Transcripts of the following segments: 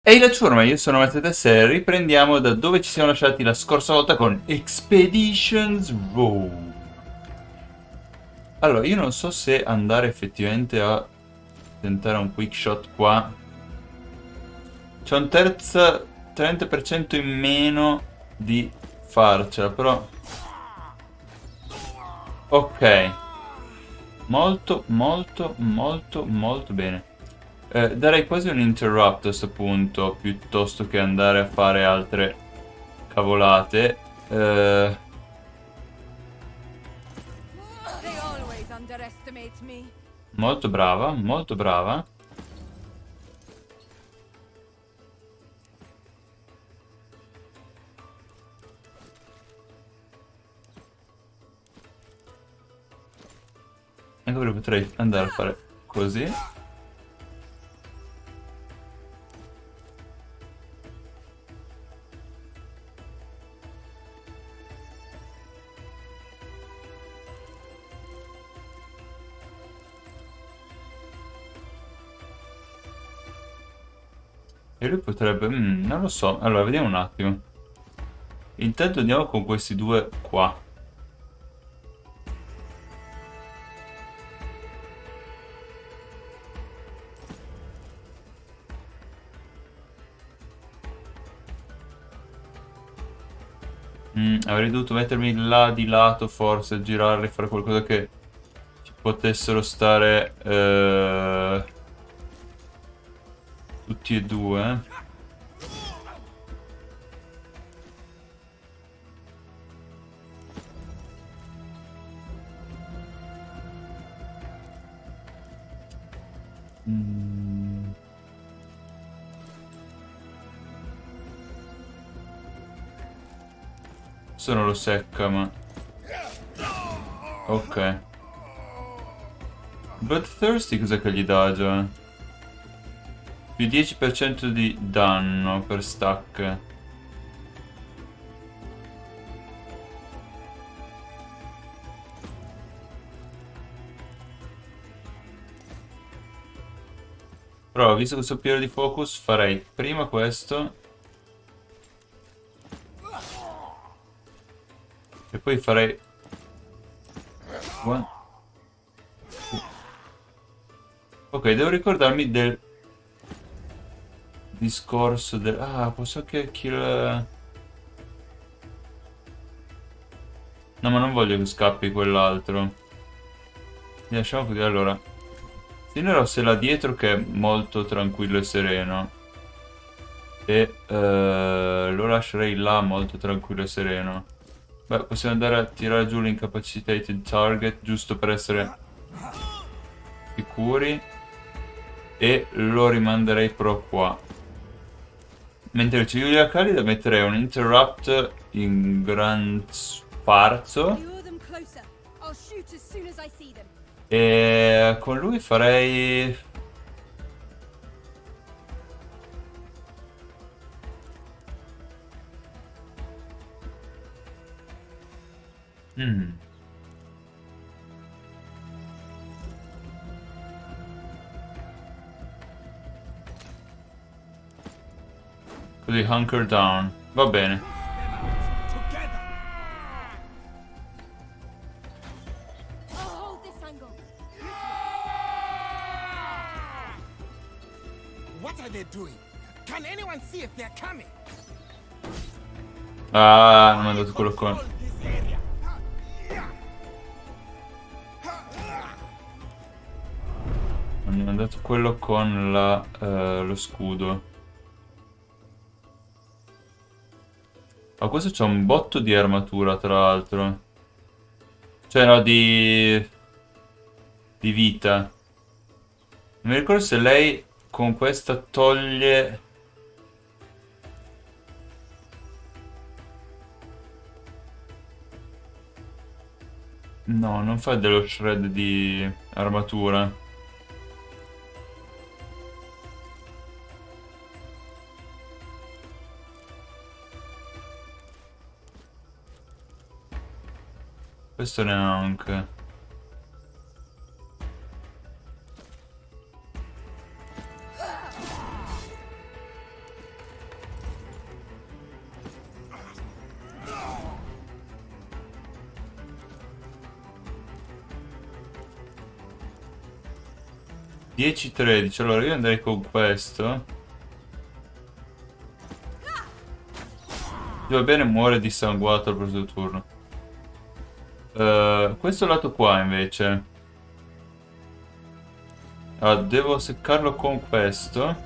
Ehi la ciurma, io sono Matteo e riprendiamo da dove ci siamo lasciati la scorsa volta con Expeditions Row. Allora, io non so se andare effettivamente a tentare un quick shot qua. C'è un 30% in meno di farcela, però... Ok. Molto, molto, molto, molto bene. Darei quasi un interrupt a questo punto, piuttosto che andare a fare altre cavolate. Molto brava, molto brava. Anche perché potrei andare a fare così. E lui potrebbe... non lo so. Allora, vediamo un attimo. Intanto andiamo con questi due qua. Avrei dovuto mettermi là di lato, forse, girarli, fare qualcosa che ci potessero stare tutti e due. Questo non lo secca, ma... Ok. Bloodthirsty cos'è che gli dà già? Più 10% di danno per stack. Però, visto che so pieno di focus, farei prima questo. E poi farei... Ok, devo ricordarmi del discorso del... Ah, posso anche kill... No, ma non voglio che scappi quell'altro. Lasciamo così, allora. Sinneros è là dietro che è molto tranquillo e sereno. E lo lascerei là molto tranquillo e sereno. Beh, possiamo andare a tirare giù l'incapacitated target, giusto per essere sicuri. E lo rimanderei però qua. Mentre Giulia Calida metterei un interrupt in gran sfarzo. E con lui farei... Così, hunker down. Va bene. Ah, non è andato quello con... Non è andato quello con la, lo scudo. Ma questo c'ha un botto di armatura, tra l'altro. Cioè, no, di vita. Non mi ricordo se lei con questa toglie... No, non fa dello shred di armatura. Questo neanche. 10-13. Allora io andrei con questo. Va bene, muore dissanguato al prossimo turno. Questo lato qua invece. Allora, devo seccarlo con questo.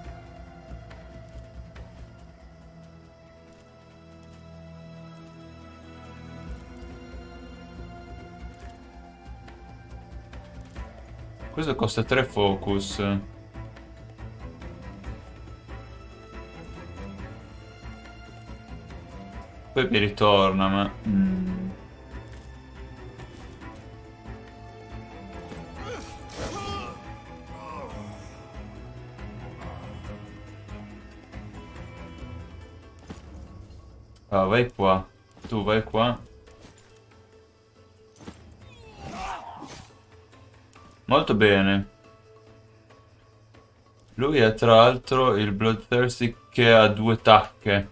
Questo costa 3 focus. Poi mi ritorna, ma... Ah, vai qua. Tu vai qua. Molto bene. Lui ha tra l'altro il Bloodthirsty che ha 2 tacche.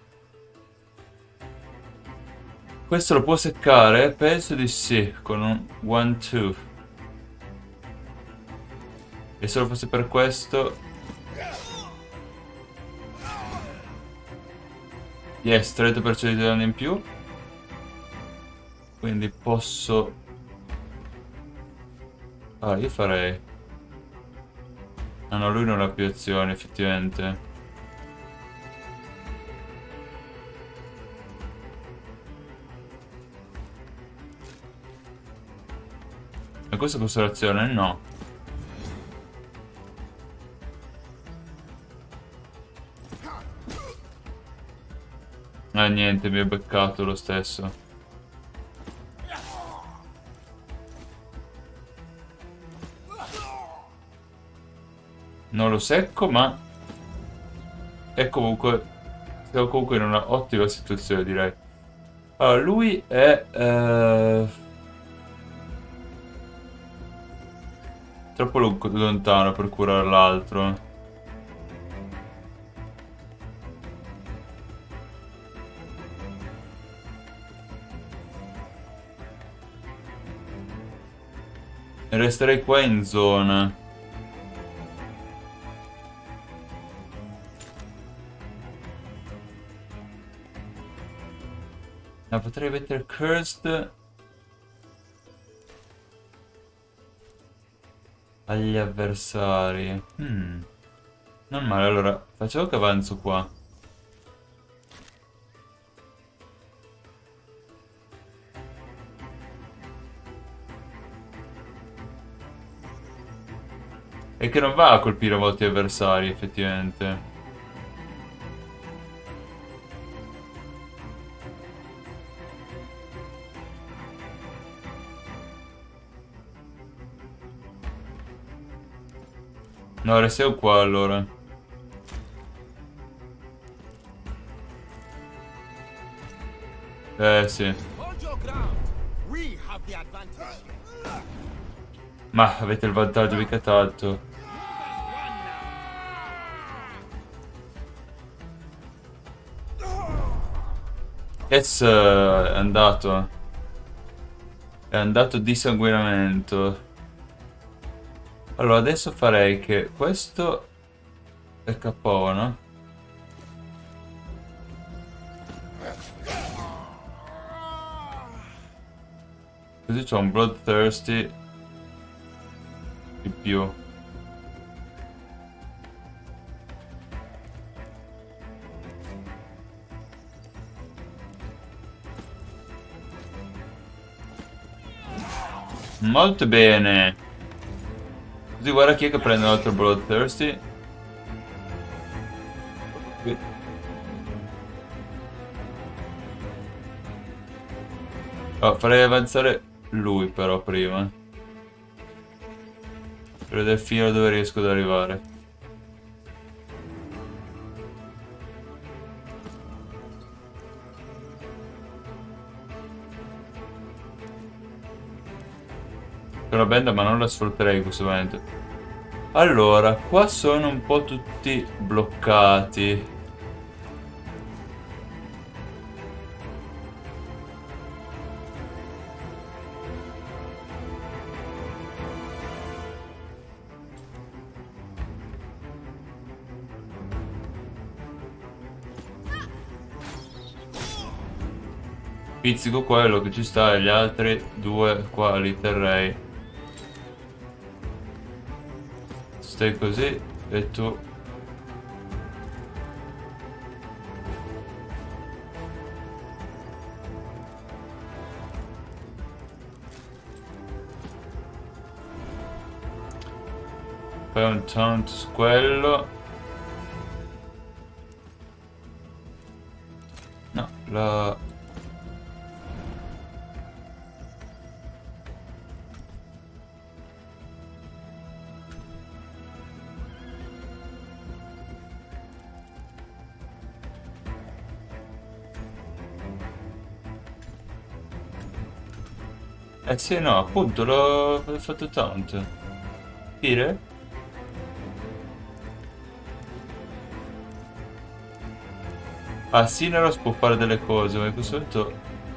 Questo lo può seccare? Penso di sì, con un 1-2. E se lo fosse per questo... Yes, 30% di danno in più. Quindi posso... Ah, io farei... Ah no, lui non ha più azioni, effettivamente. E questa considerazione? No. Niente, mi ha beccato lo stesso. Non lo secco, ma è comunque... Siamo comunque in una ottima situazione, direi. Allora, lui è... troppo lontano per curare l'altro. E resterei qua in zona. No, potrei mettere Cursed agli avversari. Non male, allora facciamo che avanzo qua. E che non va a colpire molti avversari, effettivamente. No, restiamo qua allora. Sì. Ma avete il vantaggio, mica tanto. Yes, è andato. È andato di sanguinamento. Allora, adesso farei che questo è KO, no? Così c'ho un Bloodthirsty in più. Molto bene. Così guarda chi è che prende un altro Bloodthirsty. Oh, farei avanzare lui però prima. Per vedere fino a dove riesco ad arrivare. C'è una benda ma non la sfrutterei in questo momento. Allora, qua sono un po' tutti bloccati. Pizzico quello che ci sta e gli altri due qua li terrei. Stai così e tu. Fai un taunt su quello. No, la... Eh sì, no, appunto, l'ho fatto taunt. Dire? Ah, Cineros può fare delle cose, ma in questo momento...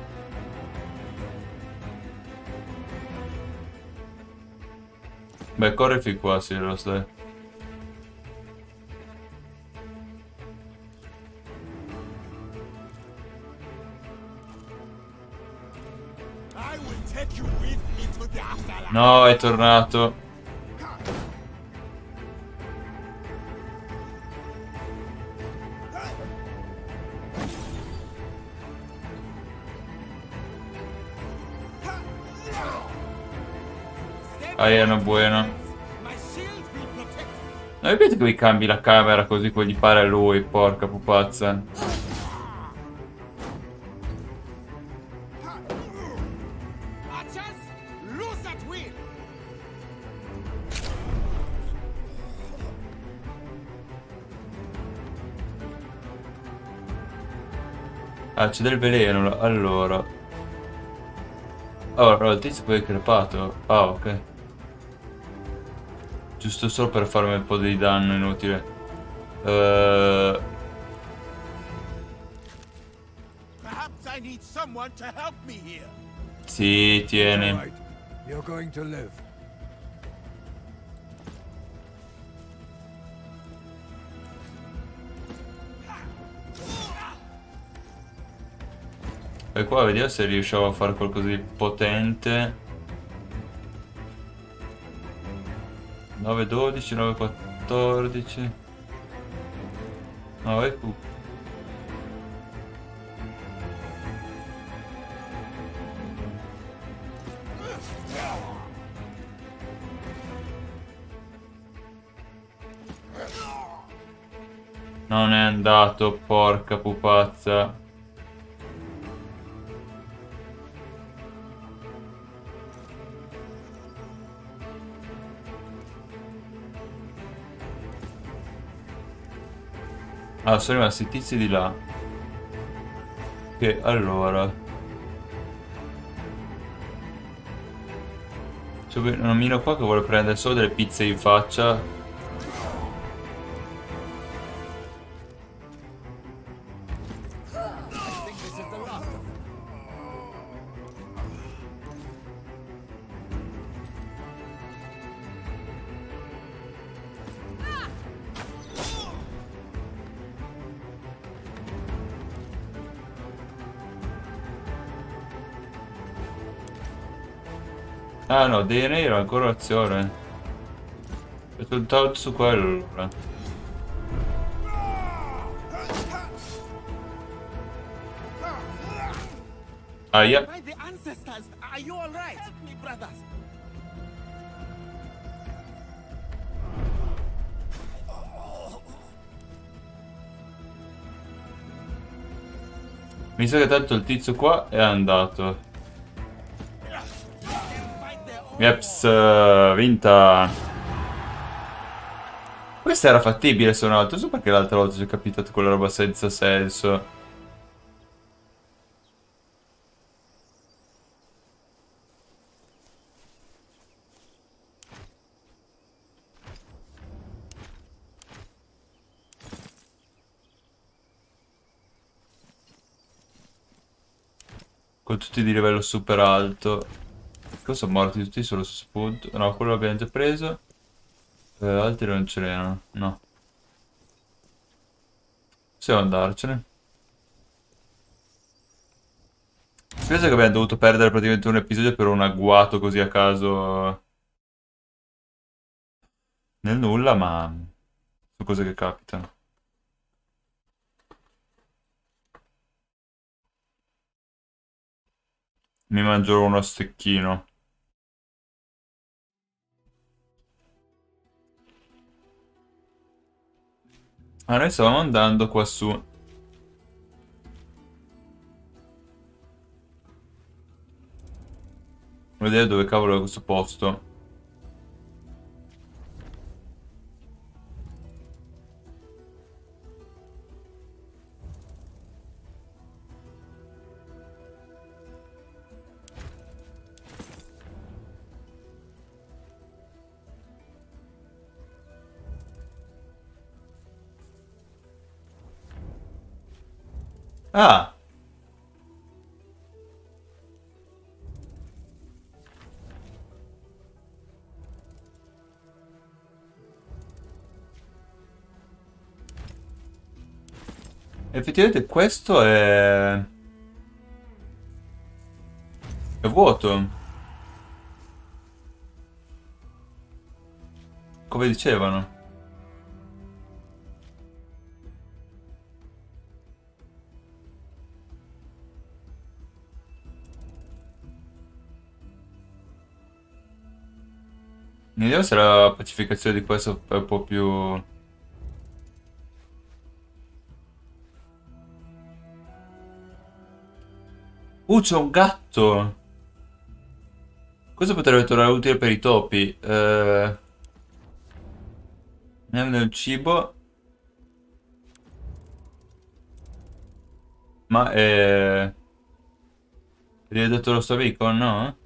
Beh, corri fin qua, Cineros, dai. No, è tornato. Ah, era buona. No, vedete che mi cambi la camera così come gli pare a lui, porca pupazza. Ah, c'è del veleno, allora. Allora, il tizio poi è crepato. Ah, ok. Giusto solo per farmi un po' di danno inutile. Sì, tieni. E qua vediamo se riusciamo a fare qualcosa di potente. 9, 12, 9, 14. 9, non è andato, porca pupazza. Ah, sono rimasti i tizi di là. Che allora. C'è un omino qua che vuole prendere solo delle pizze in faccia. Ah no, DNA era ancora azione. Ho tolto su quello allora. Aia. Mi sa che tanto il tizio qua è andato. Yeps, vinta. Questa era fattibile se un altro. Non so perché l'altra volta ci è capitato quella roba senza senso. Con tutti di livello super alto. Cosa sono morti tutti sullo stesso punto? No, quello l'abbiamo già preso. Altri non ce n'erano. No. Possiamo andarcene. Penso che abbiamo dovuto perdere praticamente un episodio per un agguato così a caso nel nulla, ma sono cose che capitano. Mi mangio uno stecchino. Ah, noi stavamo andando qua su. Vedere dove cavolo è questo posto. Ah! Effettivamente questo è vuoto, come dicevano. Vediamo se la pacificazione di questo è un po' più... c'è un gatto! Questo potrebbe tornare utile per i topi. Andiamo nel cibo. Ma rivedete lo sto beacon, no?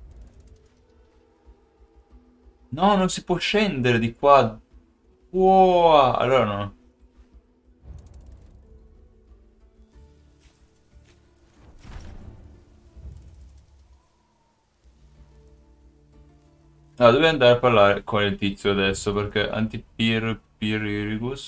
No, non si può scendere di qua. Wow, allora no. Allora, devo andare a parlare con il tizio adesso perché Antipyrrhus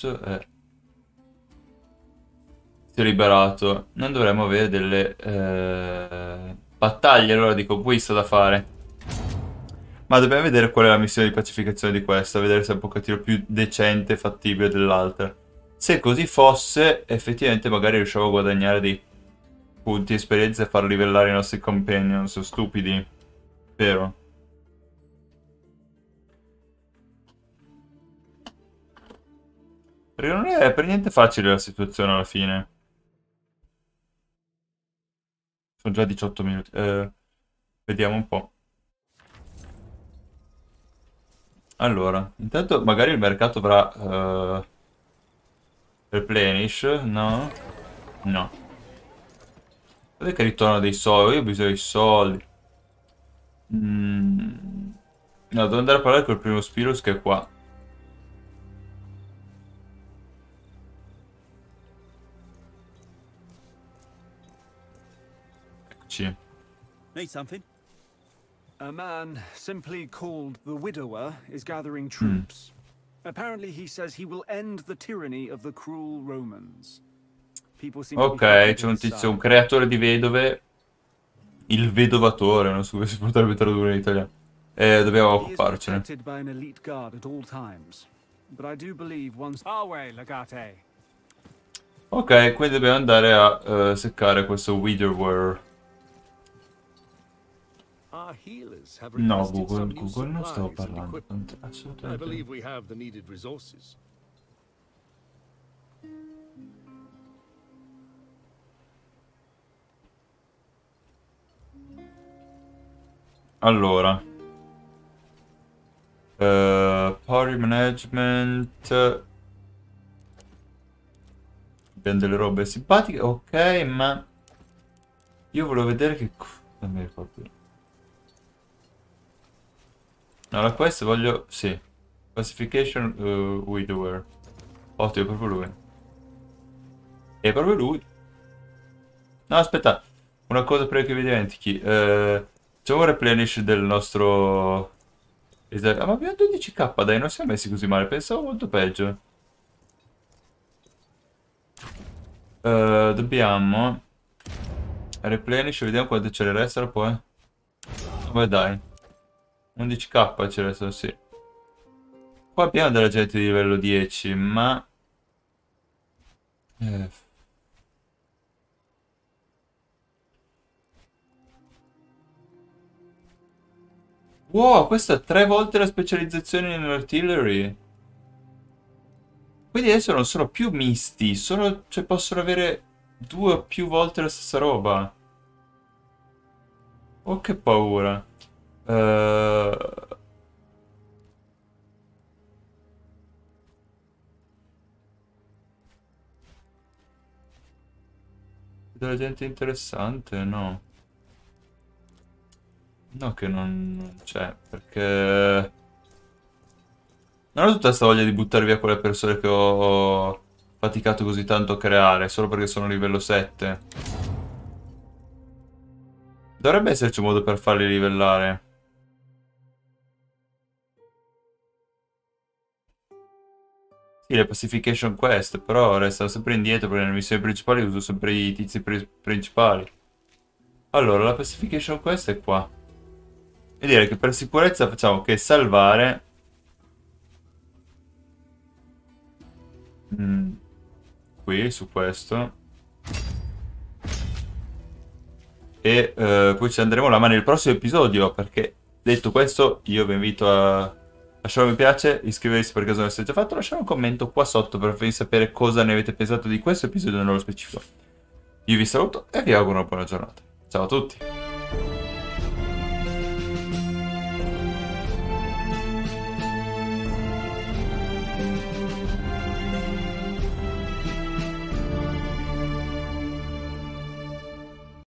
si è liberato. Non dovremmo avere delle battaglie, allora dico, questo da fare. Ma dobbiamo vedere qual è la missione di pacificazione di questa, vedere se è un pochettino più decente e fattibile dell'altra. Se così fosse, effettivamente magari riusciamo a guadagnare dei punti esperienza e far livellare i nostri companion. Sono stupidi, vero? Perché non è per niente facile la situazione alla fine. Sono già 18 minuti. Vediamo un po'. Allora, intanto magari il mercato avrà replenish, no? No. Dov'è che ritorna dei soldi? Io ho bisogno di soldi. Mm. No, devo andare a parlare col primo Spirus che è qua. Eccoci. Need something? A man simply called the Widower is gathering troops. Apparently he says he will end the tyranny of the cruel Romans. People seem to be Ok, flocking c'è to un his tizio, un side. creatore di vedove. Il vedovatore, non so come si potrebbe tradurre in italiano. Dobbiamo He is occuparcene. protected by an elite guard at all times. But I do believe once our way, Legate. Ok, quindi dobbiamo andare a seccare questo Widower. Our healers have No, requested Google some new non stavo supplies and parlando. equipment. I Assolutamente. believe we have the needed resources. Allora. Party management. Abbiamo delle robe simpatiche. Ok, ma... Io volevo vedere che... Non mi ricordo più. Allora, questo voglio... Sì. Classification Widower. Ottimo, è proprio lui. È proprio lui. No, aspetta. Una cosa prima che vi dimentichi. Facciamo un replenish del nostro... Ah, ma abbiamo 12k, dai, non siamo messi così male. Pensavo molto peggio. Dobbiamo... Replenish, vediamo quante ce ne restano poi. Vabbè dai. 11k ce ne restano, sì. Qua abbiamo della gente di livello 10, ma... Wow, questa è 3 volte la specializzazione in artillery. Quindi adesso non sono più misti, cioè possono avere 2 o più volte la stessa roba. Oh, che paura. Della gente interessante? No. No, che non c'è, perché... Non ho tutta questa voglia di buttare via quelle persone che ho faticato così tanto a creare, solo perché sono livello 7. Dovrebbe esserci un modo per farli livellare. Sì, le pacification quest, però restano sempre indietro perché nelle missioni principali uso sempre i tizi principali. Allora, la pacification quest è qua. E direi che per sicurezza facciamo che salvare... qui, su questo. E poi ci andremo la mano nel prossimo episodio, perché detto questo io vi invito a lasciare un mi piace, iscrivervi per caso non l'avete già fatto, lasciare un commento qua sotto per farvi sapere cosa ne avete pensato di questo episodio nello specifico. Io vi saluto e vi auguro una buona giornata. Ciao a tutti!